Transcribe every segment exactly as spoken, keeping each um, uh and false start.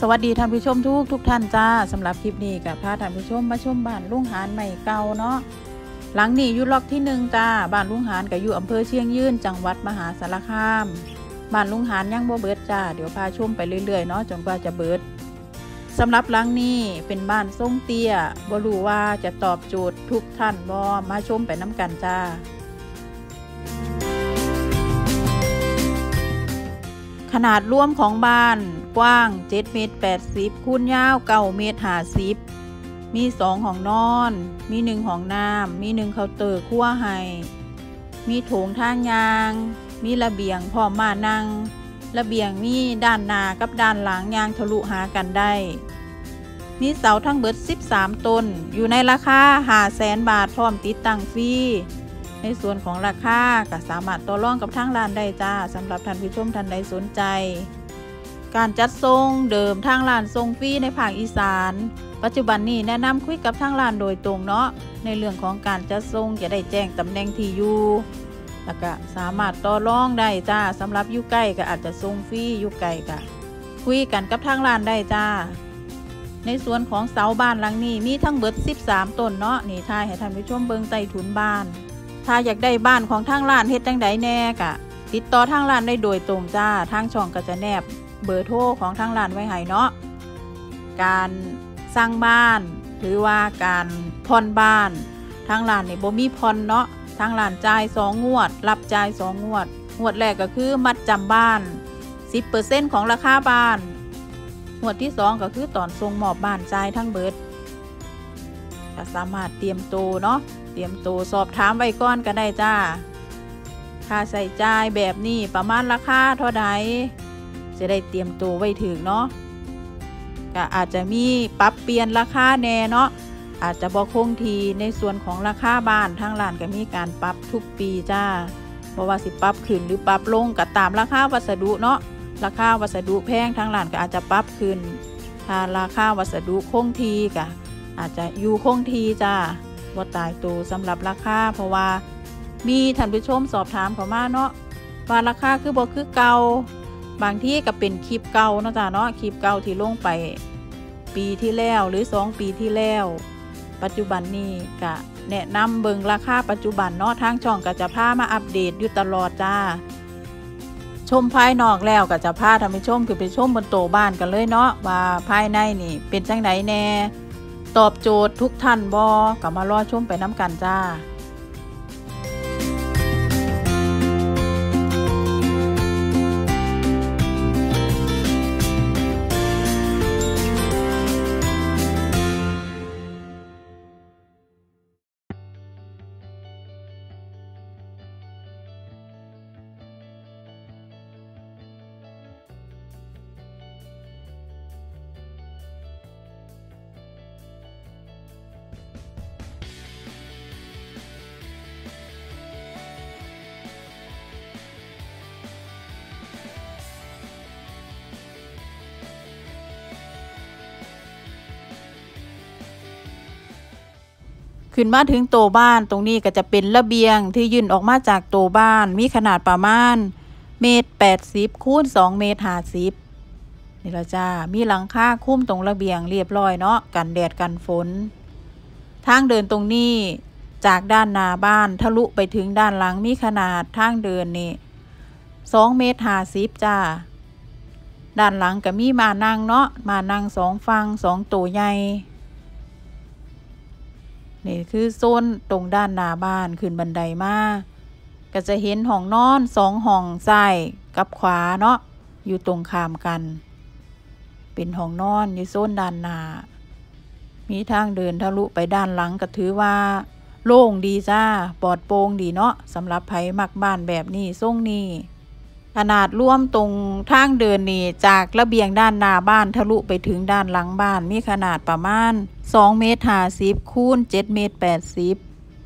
สวัสดีท่านผู้ชมทุกทุกท่านจ้าสำหรับคลิปนี้กับพาท่านผู้ชมมาชมบ้านลุงหานใหม่เก่าเนาะหลังนี้อยู่ล็อกที่หนึ่งจ้าบ้านลุงหานกับอยู่อำเภอเชียงยืนจังหวัดมหาสารคามบ้านลุงหานยังบ่เบิดจ้าเดี๋ยวพาชมไปเรื่อยๆเนาะจนกว่าจะเบิดสำหรับหลังนี้เป็นบ้านทรงเตี้ยบ่รู้ว่าจะตอบโจทย์ทุกท่านบ่มาชมไปน้ำกันจ้าขนาดรวมของบ้านกว้างเจ็ดเมตรแปดสิบคูณยาวเก้าเมตรห้าสิบมีสองห้องนอนมีหนึ่งห้องน้ำมีหนึ่งเคาน์เตอร์ครัวให้มีโถงทางยางมีระเบียงพร้อมมานั่งระเบียงมีด้านหน้ากับด้านหลังยางทะลุหากันได้มีเสาทั้งเบิดสิบสามต้นอยู่ในราคา ห้าแสน บาทพร้อมติดตั้งฟรีในส่วนของราคาก็สามารถต่อรองกับทางร้านได้จ้าสำหรับท่านผู้ชมท่านใดสนใจการจัดส่งเดิมทางร้านส่งฟรีในภาคอีสานปัจจุบันนี้แนะนำคุยกับทางร้านโดยตรงเนาะในเรื่องของการจัดส่งจะได้แจ้งตำแหน่งที่อยู่แล้วก็สามารถต่อรองได้จ้าสำหรับอยู่ใกล้ก็อาจจะส่งฟรีอยู่ไกลก็คุยกันกับทางร้านได้จ้าในส่วนของเสาบ้านหลังนี้มีทั้งเบิดสิบสามต้นเนาะนี่ทายให้ท่านผู้ชมเบิ่งใต้ถุนบ้านถ้าอยากได้บ้านของทางร้านเฮ็ดจังไดแน่กะติดต่อทางร้านได้โดยตรงจ้าทางช่องก็จะแนบเบอร์โทรของทางร้านไว้ให้เนาะการสร้างบ้านหรือว่าการผ่อนบ้านทางร้านนี่บ่มีผ่อนเนาะทางร้านจ่ายสองงวดรับจ่ายสองงวดงวดแรกก็คือมัดจำบ้าน สิบเปอร์เซ็นต์ ของราคาบ้านงวดที่สองก็คือตอนส่งมอบบ้านจ่ายทั้งเบิดก็สามารถเตรียมตัวเนาะเตรียมตัวสอบถามไว้ก่อนก็ได้จ้าค่าใช้จ่ายแบบนี้ประมาณราคาเท่าใดจะได้เตรียมตัวไว้ถึงเนาะก็อาจจะมีปรับเปลี่ยนราคาแน่เนาะอาจจะบ่คงที่ในส่วนของราคาบ้านทางร้านก็มีการปรับทุกปีจ้าเพราะว่าสิปรับขึ้นหรือปรับลงก็ตามราคาวัสดุเนาะราคาวัสดุแพงทางร้านก็อาจจะปรับขึ้นถ้าราคาวัสดุคงที่ก็อาจจะอยู่คงที่จ้าว่าตายตัวสำหรับราคาเพราะว่ามีท่านผู้ชมสอบถามเข้ามาเนาะว่าราคาคือบ่คือเก่าบางที่ก็เป็นคลิปเก่าเนาะจ้าเนาะคลิปเก่าที่ลงไปปีที่แล้วหรือสองปีที่แล้วปัจจุบันนี้ก็แนะนำเบิ่งราคาปัจจุบันเนาะทางช่องก็จะพามาอัปเดตอยู่ตลอดจ้าชมภายนอกแล้วก็จะพาท่านผู้ชมคือไปชมบนโต๊ะบ้านกันเลยเนาะว่าภายในนี่เป็นจังไดแน่ตอบโจทย์ทุกท่านบ่ก็มารอชมไปน้ำกันจ้าขึ้นมาถึงโต๊ะบ้านตรงนี้ก็จะเป็นระเบียงที่ยื่นออกมาจากโต๊ะบ้านมีขนาดประมาณเมตรแปดสิบคูณสองเมตรห้าสิบนี่ละจ้ามีหลังคาคุ้มตรงระเบียงเรียบร้อยเนาะกันแดดกันฝนทางเดินตรงนี้จากด้านหน้าบ้านทะลุไปถึงด้านหลังมีขนาดทางเดินนี่สองเมตรห้าสิบจ้าด้านหลังก็มีมานั่งเนาะมานั่งสองฝั่งสองโต๊ะใหญ่นี่คือโซนตรงด้านหน้าบ้านขึ้นบันไดมาก็จะเห็นห้องนอนสองห้องซ้ายกับขวาเนาะอยู่ตรงข้ามกันเป็นห้องนอนอยู่โซนด้านหน้ามีทางเดินทะลุไปด้านหลังก็ถือว่าโล่งดีจ้าปลอดโปร่งดีเนาะสำหรับไผมักบ้านแบบนี้ทรงนี้ขนาดรวมตรงทางเดินนี่จากระเบียงด้านหน้าบ้านทะลุไปถึงด้านหลังบ้านมีขนาดประมาณสองเมตรห้าสิบคูณเจ็ดเมตรแปดสิบ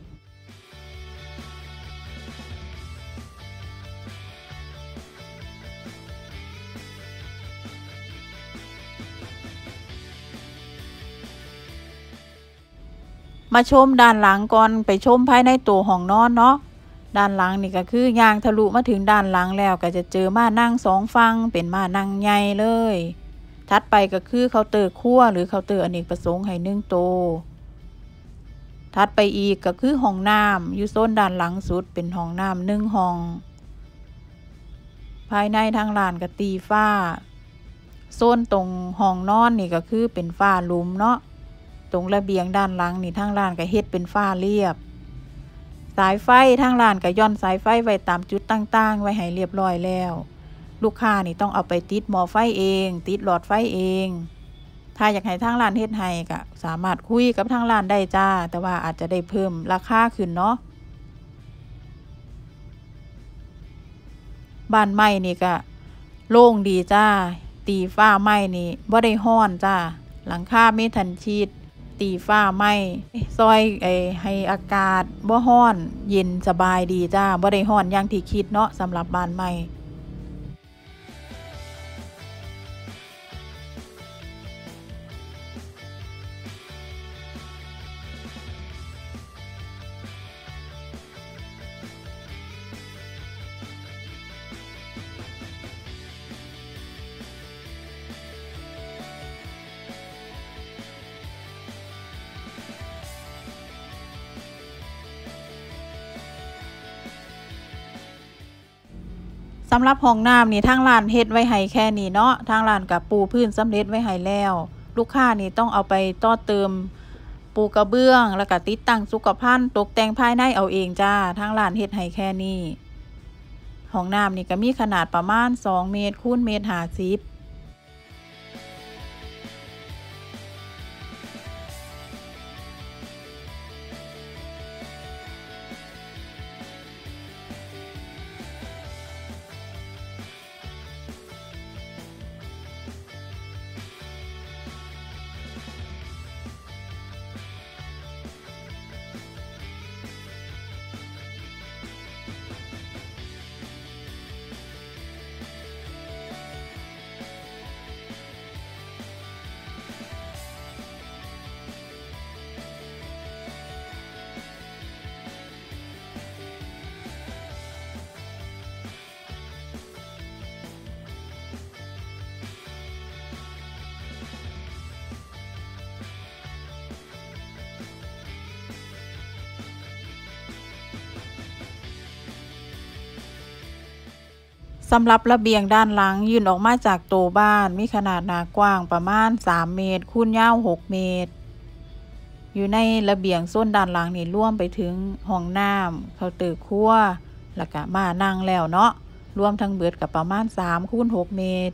มาชมด้านหลังก่อนไปชมภายในตัวห้องนอนเนาะ ด้านหลังนี่ก็คือย่างทะลุมาถึงด้านหลังแล้วก็จะเจอม่านั่งสองฝั่งเป็นม่านั่งใหญ่เลยถัดไปก็คือเคาน์เตอร์ครัวหรือเคาน์เตอร์อเนกประสงค์ให้หนึ่งโตวถัดไปอีกก็คือห้องน้ำอยู่โซนด้านหลังสุดเป็นห้องน้ำหนึ่งห้องภายในทางร้านก็ตีฝ้าโซนตรงห้องนอนนี่ก็คือเป็นฝ้าหลุมเนาะตรงระเบียงด้านหลังนี่ทางร้านก็เฮ็ดเป็นฝ้าเรียบสายไฟทางร้านก็ย่อนสายไฟไว้ตามจุดต่างๆไว้ให้เรียบร้อยแล้วลูกค้านี่ต้องเอาไปติดหม้อไฟเองติดหลอดไฟเองถ้าอยากให้ทางร้านเฮ็ดให้ก็สามารถคุยกับทางร้านได้จ้าแต่ว่าอาจจะได้เพิ่มราคาขึ้นเนาะบ้านไม้นี่ก็โล่งดีจ้าตีฝ้าไม้นี่บ่ได้ร้อนจ้าหลังคาเมทัลชีทตีฝ้าไม้ซอยไอ้ให้อากาศบ่ร้อนเย็นสบายดีจ้าบ่ได้ร้อนอย่างที่คิดเนาะสำหรับบ้านไม้สำหรับห้องน้ำนี่ทางร้านเฮ็ดไว้ให้แค่นี้เนาะทางร้านก็ปูพื้นสำเร็จไว้ให้แล้วลูกค้านี่ต้องเอาไปต่อเติมปูกระเบื้องแล้วก็ติดตั้งสุขภัณฑ์ตกแต่งภายในเอาเองจ้าทางร้านเฮ็ดให้แค่นี้ห้องน้ำนี่ก็มีขนาดประมาณสองเมตรคูณเมตรห้าสิบสำหรับระเบียงด้านหลังยื่นออกมาจากโตวบ้านมีขนาดหน้ากว้างประมาณสามเมตรคูณยาวหกเมตรอยู่ในระเบียงโซนด้านหลังนี่รวมไปถึงห้องน้ำเคาน์เตอร์ครัวแล้วก็มานั่งแล้วเนาะรวมทั้งเบิดก็ประมาณสามคูณหกเมตร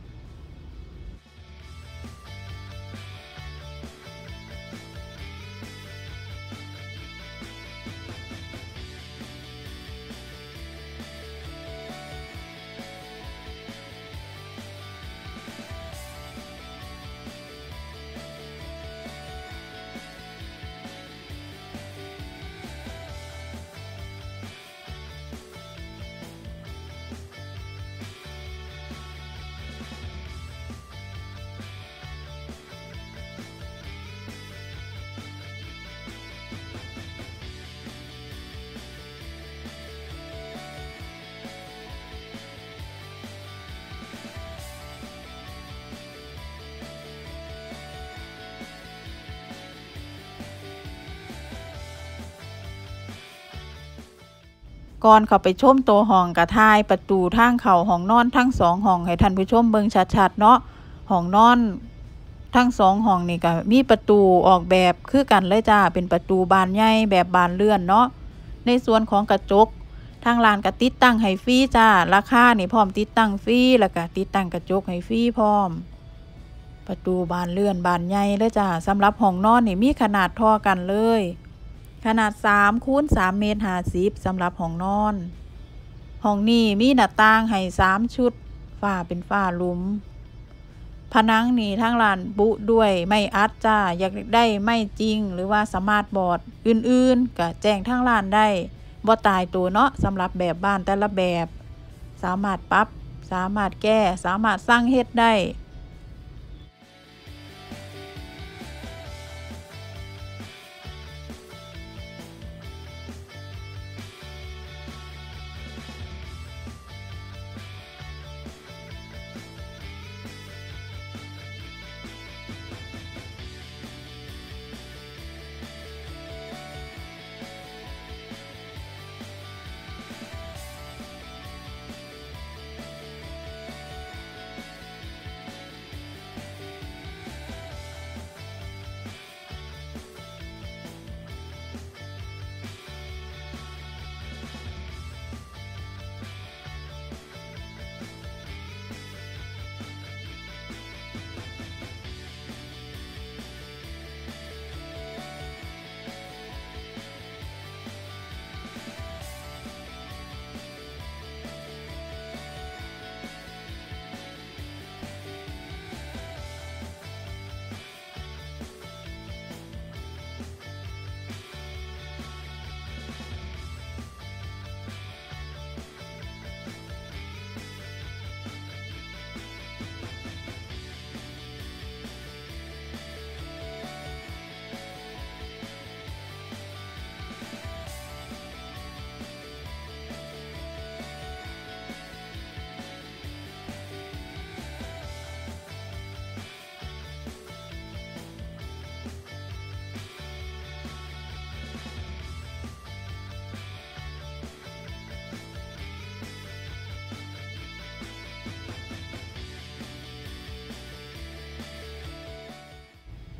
ก่อนเข้าไปชมตัวห้องกระท่ายประตูทางเข้าห้องนอนทั้งสองห้องให้ท่านผู้ชมเบิ่งชัดๆเนาะห้องนอนทั้งสองห้องนี่ก็มีประตูออกแบบคือกันเลยจ้าเป็นประตูบานใหญ่แบบบานเลื่อนเนาะในส่วนของกระจกทางร้านก็ติดตั้งให้ฟรีจ้าราคานี่พร้อมติดตั้งฟรีแล้วก็ติดตั้งกระจกให้ฟรีพร้อมประตูบานเลื่อนบานใหญ่เลยจ้าสำหรับห้องนอนนี่มีขนาดเท่ากันเลยขนาดสามคูณสามเมตรห้าสิบสำหรับห้องนอนห้องนี้มีหน้าต่างให้สามชุดฝ้าเป็นฝ้าหลุมผนังนี่ทางร้านบุด้วยไม้อัดจ้าอยากได้ไม้จริงหรือว่าสมาร์ทบอร์ดอื่นๆก็แจ้งทางร้านได้บ่ตายตัวเนาะสำหรับแบบบ้านแต่ละแบบสามารถปรับสามารถแก้สามารถสร้างเฮ็ดได้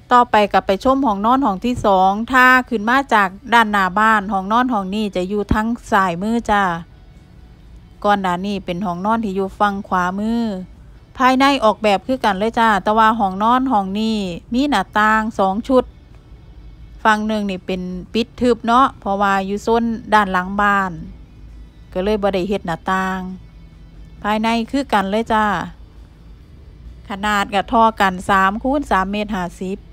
ต่อไปกับไปชมห้องนอนห้องที่สองถ้าขึ้นมาจากด้านหน้าบ้านห้องนอนห้องนี้จะอยู่ทั้งซ้ายมือจ้าก่อนหน้านี้เป็นห้องนอนที่อยู่ฝั่งขวามือภายในออกแบบคือกันเลยจ้าแต่ว่าห้องนอนห้องนี้มีหน้าต่างสองชุดฝั่งหนึ่งนี่เป็นปิดทึบเนาะเพราะว่าอยู่โซนด้านหลังบ้านก็เลยบ่ได้เฮ็ดหน้าต่างภายในคือกันเลยจ้าขนาดกับท่อกันสามคูณสามเมตรห้าสิบ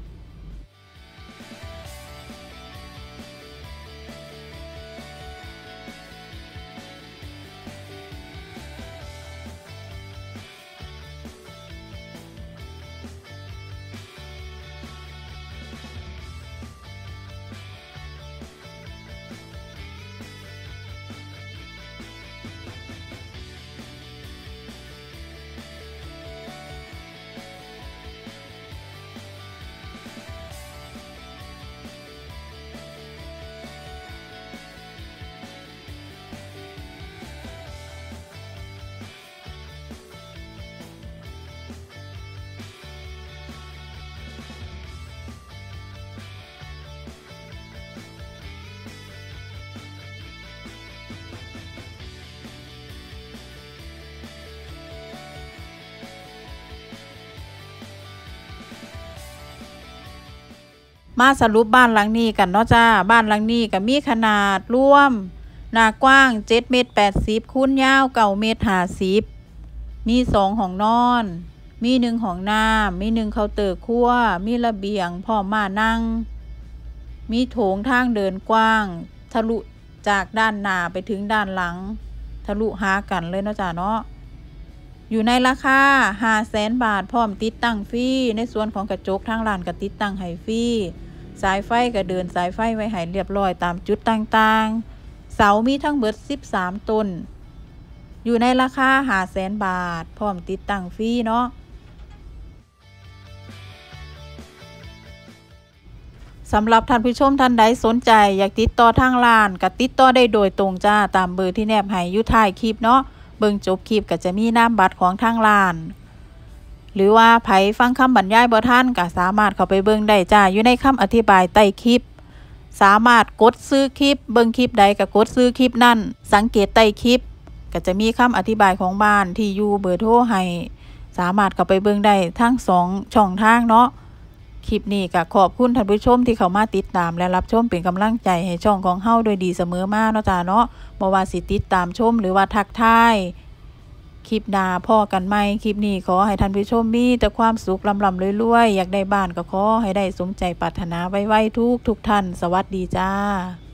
มาสรุปบ้านหลังนี้กันเนาะจ้าบ้านหลังนี้ก็มีขนาดรวมหน้ากว้างเจ็ดเมตรแปดสิบคูณยาวเก้าเมตรห้าสิบมีสองห้องนอนมีหนึ่งห้องน้ำมีหนึ่งเคาน์เตอร์ครัวมีระเบียงพร้อมม่านนั่งมีโถงทางเดินกว้างทะลุจากด้านหน้าไปถึงด้านหลังทะลุหากันเลยเนาะจ้าเนาะอยู่ในราคาห้าแสนบาทพร้อมติดตั้งฟรีในส่วนของกระจกทางร้านก็ติดตั้งให้ฟรีสายไฟก็เดินสายไฟไว้ให้เรียบร้อยตามจุดต่างๆเสามีทั้งเบิดสิบสามต้นอยู่ในราคาห้าแสนบาทพร้อมติดตั้งฟรีเนาะสำหรับท่านผู้ชมท่านใดสนใจอยากติดต่อทางร้านก็ติดต่อได้โดยตรงจ้าตามเบอร์ที่แนบให้อยู่ท้ายคลิปเนาะเบิ่งจบคลิปก็จะมีนามบัตรของทางร้านหรือว่าไผฟังคำบรรยายบ่ทันก็สามารถเข้าไปเบิ่งได้จ้าอยู่ในคำอธิบายใต้คลิปสามารถกดซื้อคลิปเบิ่งคลิปใดก็กดซื้อคลิปนั่นสังเกตใต้คลิปก็จะมีคำอธิบายของบ้านที่อยู่เบอร์โทรให้สามารถเข้าไปเบิ่งได้ทั้งสองช่องทางเนาะคลิปนี้ก็ขอบคุณท่านผู้ชมที่เข้ามาติดตามและรับชมเป็นกำลังใจให้ช่องของเฮาโดยดีเสมอมาเนาะจ้าเนาะบ่ว่าสิติดตามชมหรือว่าทักทายคลิปหน้าพ่อกันใหม่คลิปนี้ขอให้ท่านผู้ชมมีแต่ความสุขลำลำรวยๆอยากได้บ้านก็ขอให้ได้สมใจปรารถนาไว้ๆทุกทุกท่านสวัสดีจ้า